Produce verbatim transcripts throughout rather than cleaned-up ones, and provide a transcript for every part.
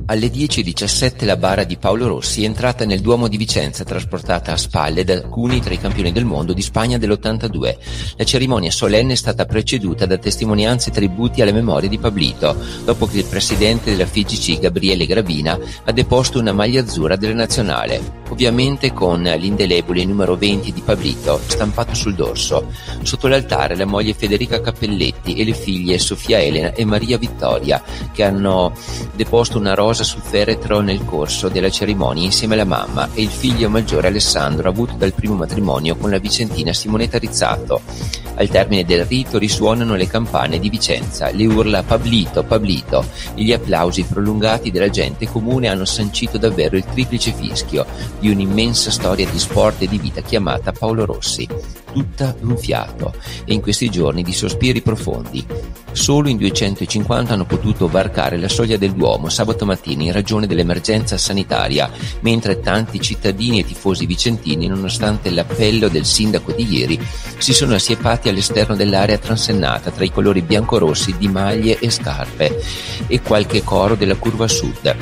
Alle dieci e diciassette la bara di Paolo Rossi è entrata nel Duomo di Vicenza, trasportata a spalle da alcuni tra i campioni del mondo di Spagna dell'ottantadue. La cerimonia solenne è stata preceduta da testimonianze e tributi alla memoria di Pablito, dopo che il presidente della F I G C, Gabriele Gravina, ha deposto una maglia azzurra della nazionale, ovviamente con l'indelebile numero venti di Pablito stampato sul dorso. Sotto l'altare la moglie Federica Cappelletti e le figlie Sofia Elena e Maria Vittoria, che hanno deposto una rosa sul feretro nel corso della cerimonia insieme alla mamma, e il figlio maggiore Alessandro, avuto dal primo matrimonio con la vicentina Simonetta Rizzato. Al termine del rito risuonano le campane di Vicenza, le urla Pablito, Pablito e gli applausi prolungati della gente comune hanno sancito davvero il triplice fischio di un'immensa storia di sport e di vita chiamata Paolo Rossi, tutta d'un fiato, e in questi giorni di sospiri profondi. Solo in duecentocinquanta hanno potuto varcare la soglia del Duomo sabato mattina in ragione dell'emergenza sanitaria, mentre tanti cittadini e tifosi vicentini, nonostante l'appello del sindaco di ieri, si sono assiepati all'esterno dell'area transennata tra i colori biancorossi di maglie e scarpe e qualche coro della curva sud.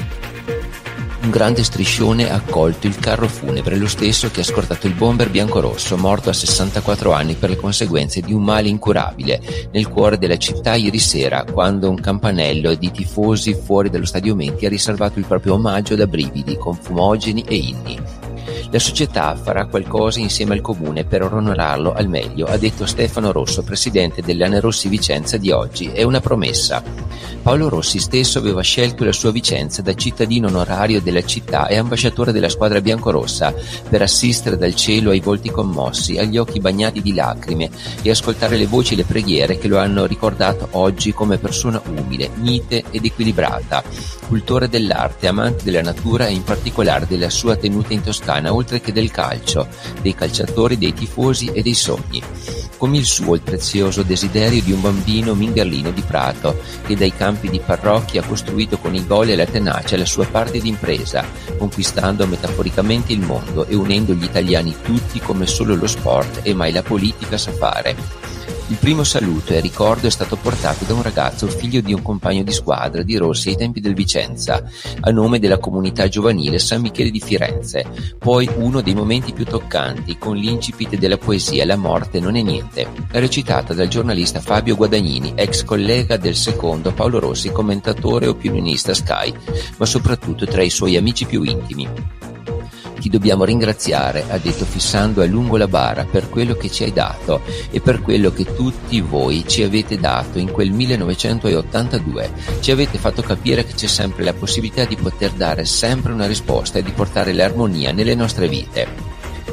Un grande striscione ha accolto il carro funebre, lo stesso che ha scortato il bomber biancorosso, morto a sessantaquattro anni per le conseguenze di un male incurabile, nel cuore della città ieri sera, quando un campanello di tifosi fuori dallo stadio Menti ha riservato il proprio omaggio da brividi, con fumogeni e inni. La società farà qualcosa insieme al comune per onorarlo al meglio, ha detto Stefano Rosso, presidente dell'Anerossi Vicenza di oggi. È una promessa. Paolo Rossi stesso aveva scelto la sua Vicenza da cittadino onorario della città e ambasciatore della squadra biancorossa per assistere dal cielo ai volti commossi, agli occhi bagnati di lacrime e ascoltare le voci e le preghiere che lo hanno ricordato oggi come persona umile, mite ed equilibrata, cultore dell'arte, amante della natura e in particolare della sua tenuta in Toscana, oltre che del calcio, dei calciatori, dei tifosi e dei sogni. Come il suo il prezioso desiderio di un bambino mingerlino di Prato che dai campi di parrocchia ha costruito con i gol e la tenacia la sua parte di impresa, conquistando metaforicamente il mondo e unendo gli italiani tutti come solo lo sport e mai la politica sa fare. Il primo saluto e ricordo è stato portato da un ragazzo, figlio di un compagno di squadra di Rossi ai tempi del Vicenza, a nome della comunità giovanile San Michele di Firenze. Poi uno dei momenti più toccanti, con l'incipit della poesia La morte non è niente, recitata dal giornalista Fabio Guadagnini, ex collega del secondo Paolo Rossi, commentatore e opinionista Sky, ma soprattutto tra i suoi amici più intimi. Ti dobbiamo ringraziare, ha detto fissando a lungo la bara, per quello che ci hai dato e per quello che tutti voi ci avete dato in quel millenovecentottantadue. Ci avete fatto capire che c'è sempre la possibilità di poter dare sempre una risposta e di portare l'armonia nelle nostre vite.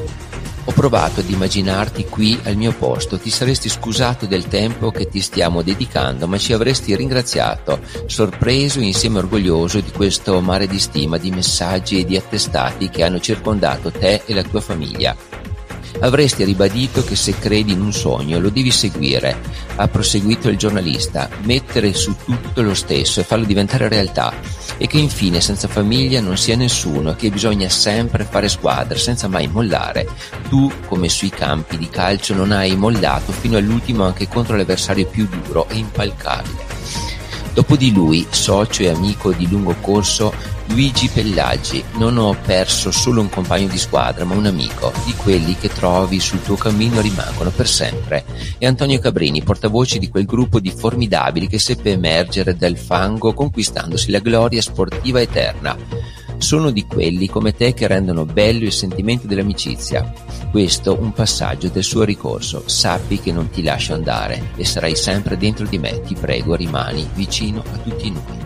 Ho provato ad immaginarti qui al mio posto, ti saresti scusato del tempo che ti stiamo dedicando, ma ci avresti ringraziato, sorpreso e insieme orgoglioso di questo mare di stima, di messaggi e di attestati che hanno circondato te e la tua famiglia. Avresti ribadito che se credi in un sogno lo devi seguire, ha proseguito il giornalista, mettere su tutto lo stesso e farlo diventare realtà, e che infine senza famiglia non sia nessuno, che bisogna sempre fare squadra senza mai mollare. Tu, come sui campi di calcio, non hai mollato fino all'ultimo anche contro l'avversario più duro e impalcabile. Dopo di lui, socio e amico di lungo corso, Luigi Pellaggi, non ho perso solo un compagno di squadra, ma un amico, di quelli che trovi sul tuo cammino rimangono per sempre. E Antonio Cabrini, portavoce di quel gruppo di formidabili che seppe emergere dal fango conquistandosi la gloria sportiva eterna. Sono di quelli come te che rendono bello il sentimento dell'amicizia. Questo un passaggio del suo ricorso. Sappi che non ti lascio andare e sarai sempre dentro di me. Ti prego, rimani vicino a tutti noi.